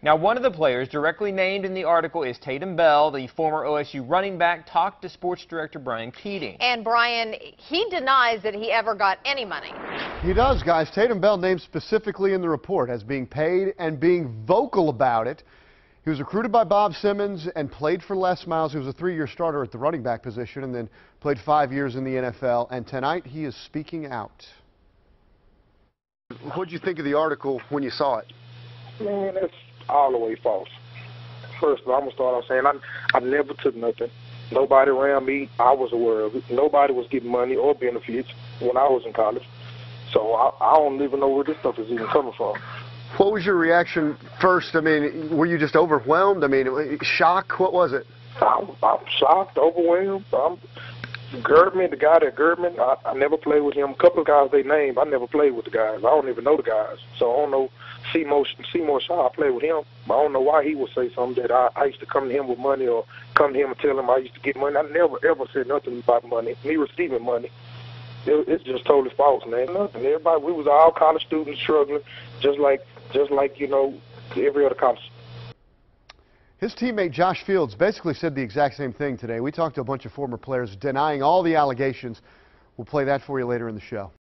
Now, one of the players directly named in the article is Tatum Bell, the former OSU running back, talked to sports director Brian Keating. And Brian, he denies that he ever got any money. He does, guys. Tatum Bell named specifically in the report as being paid and being vocal about it. He was recruited by Bob Simmons and played for Les Miles. He was a 3-year starter at the running back position and then played 5 years in the NFL. And tonight he is speaking out. What did you think of the article when you saw it? Man, that's all the way false. First of all, I'm going to start off saying I never took nothing. Nobody around me, I was aware of it. Nobody was getting money or benefits when I was in college. So I don't even know where this stuff is even coming from. What was your reaction first? I mean, were you just overwhelmed? I mean, shock? What was it? I'm shocked, overwhelmed. Girdman, the guy that Girdman, I never played with him. A couple of guys they named, I never played with the guys. I don't even know the guys. So I don't know. Seymour Shaw, I played with him. But I don't know why he would say something that I used to come to him with money or come to him and tell him I used to get money. I never, ever said nothing about money, me receiving money. It's just totally false, man. Nothing. Everybody, we was all college students struggling, just like you know, every other college. His teammate Josh Fields basically said the exact same thing today. We talked to a bunch of former players denying all the allegations. We'll play that for you later in the show.